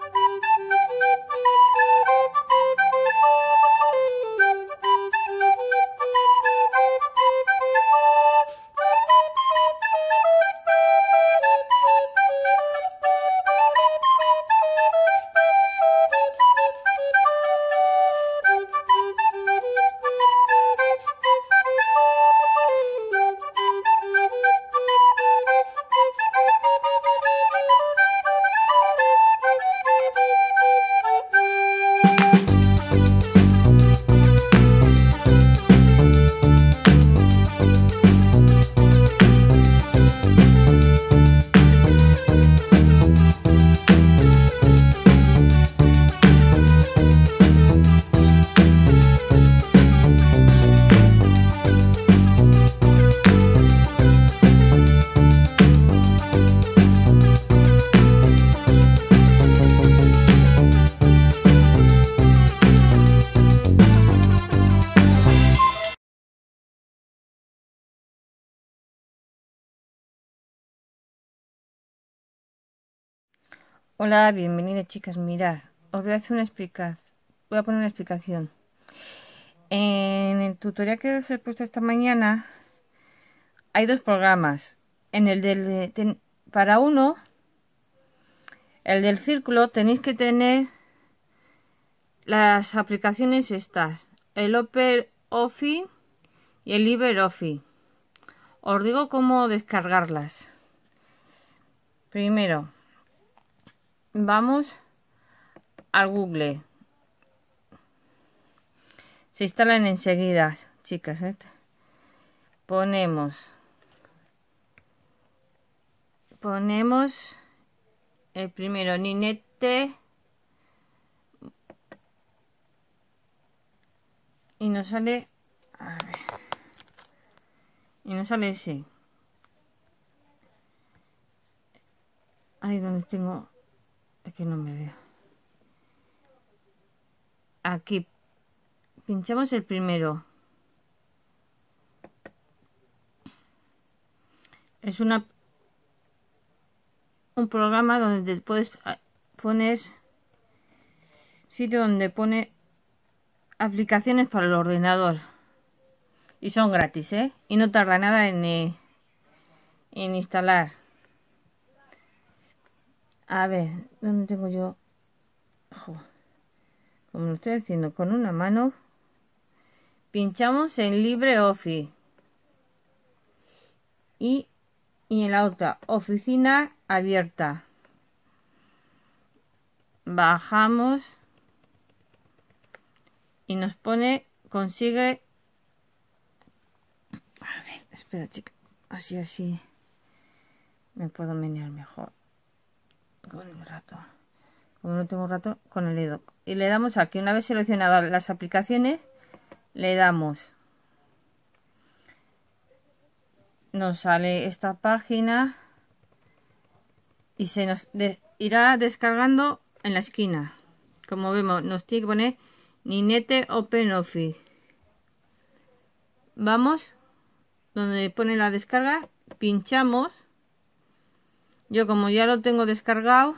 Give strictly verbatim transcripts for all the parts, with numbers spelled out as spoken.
Hola, bienvenidas chicas. Mirad, os voy a hacer una explicación. Voy a poner una explicación. En el tutorial que os he puesto esta mañana hay dos programas. En el del ten, para uno, el del círculo, tenéis que tener las aplicaciones estas, el OpenOffice y el LibreOffice. Os digo cómo descargarlas. Primero, vamos al Google. Se instalan enseguida, chicas, ¿eh? Ponemos ponemos el primero, Ninete, y nos sale, a ver, y nos sale ese. Ahí donde tengo, es que no me veo. Aquí pinchamos el primero. Es una un programa donde te puedes poner sitio donde pone aplicaciones para el ordenador y son gratis, ¿eh? Y no tarda nada en, eh, en instalar. A ver, ¿dónde tengo yo? Ojo. Como lo estoy haciendo con una mano, pinchamos en LibreOffice y, y en la otra, oficina abierta. Bajamos y nos pone, consigue, a ver, espera chica, así así me puedo menear mejor con el rato. Como no tengo rato, con el dedo. Y le damos aquí, una vez seleccionadas las aplicaciones, le damos. Nos sale esta página y se nos de, irá descargando en la esquina. Como vemos, nos tiene que poner Ninete OpenOffice. Vamos donde pone la descarga, pinchamos. Yo como ya lo tengo descargado,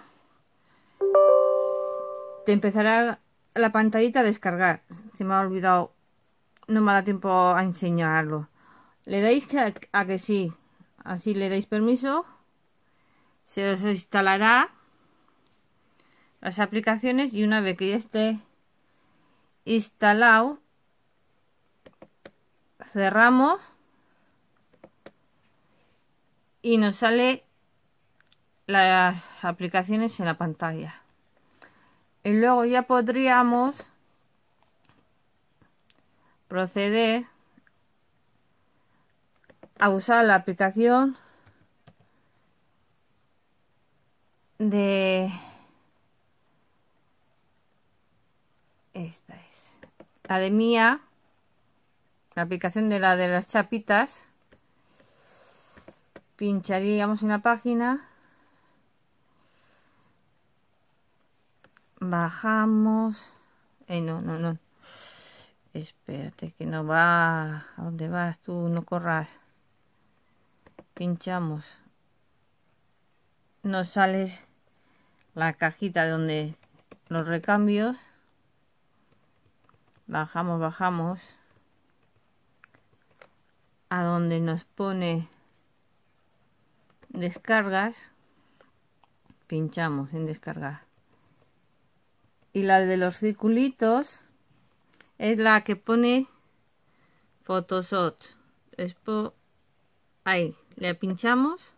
te empezará la pantallita a descargar. Se me ha olvidado, no me da tiempo a enseñarlo. Le dais que a, a que sí, así le dais permiso, se os instalará las aplicaciones y una vez que ya esté instalado, cerramos y nos sale las aplicaciones en la pantalla. Y luego ya podríamos proceder a usar la aplicación de esta es la de Mía, la aplicación de la de las chapitas. Pincharíamos en la página, bajamos, eh, no, no, no, espérate que no va, ¿a dónde vas tú? No corras. Pinchamos, nos sale la cajita donde los recambios. Bajamos, bajamos a donde nos pone descargas, pinchamos en descargar, y la de los circulitos es la que pone Photoshop. Después ahí le pinchamos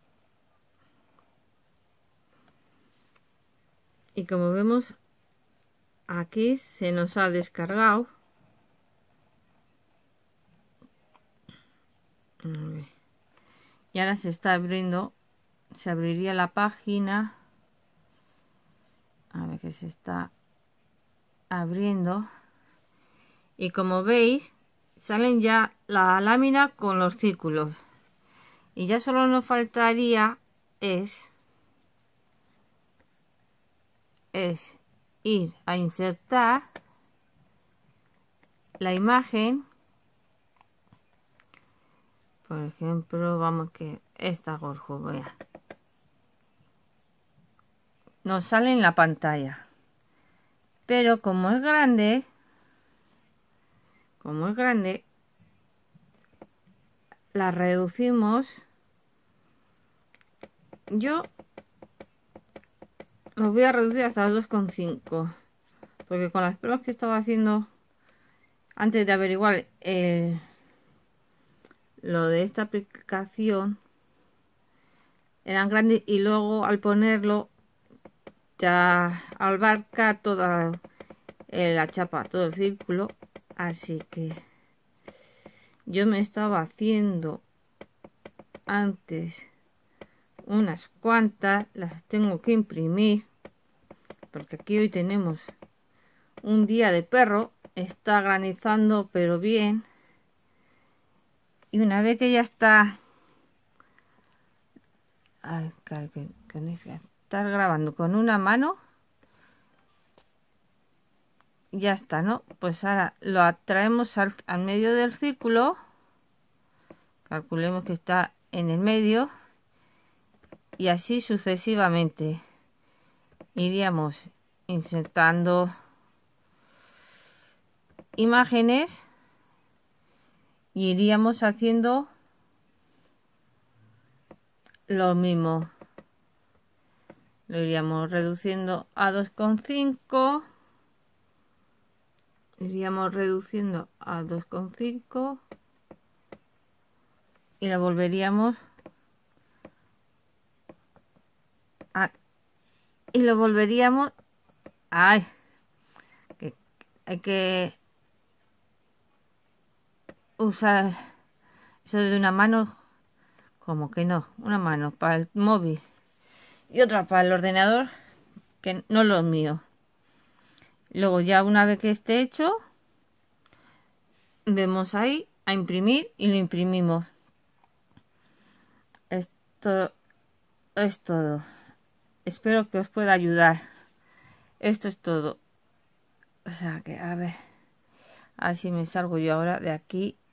y como vemos aquí se nos ha descargado. Y ahora se está abriendo, se abriría la página. A ver que se está abriendo. Y como veis, salen ya la lámina con los círculos. Y ya solo nos faltaría es, es ir a insertar la imagen. Por ejemplo, vamos que esta gorjo, vea. Nos sale en la pantalla. Pero como es grande, como es grande, la reducimos. Yo lo voy a reducir hasta dos coma cinco. Porque con las pruebas que estaba haciendo antes de averiguar el... lo de esta aplicación eran grandes y luego al ponerlo ya abarca toda la chapa, todo el círculo, así que yo me estaba haciendo antes unas cuantas, las tengo que imprimir porque aquí hoy tenemos un día de perro, está granizando pero bien. Y una vez que ya está, ay, claro, que, que estar grabando con una mano, ya está, ¿no? Pues ahora lo atraemos al, al medio del círculo, calculemos que está en el medio, y así sucesivamente iríamos insertando imágenes y iríamos haciendo lo mismo. Lo iríamos reduciendo a dos coma cinco. Iríamos reduciendo a dos coma cinco. Y lo volveríamos a... Y lo volveríamos... ¡Ay! Que hay que usar eso de una mano, como que no, una mano para el móvil y otra para el ordenador, que no es lo mío. Luego ya una vez que esté hecho, vemos ahí a imprimir y lo imprimimos. Esto es todo. Espero que os pueda ayudar. Esto es todo. O sea que, a ver, a ver si me salgo yo ahora de aquí.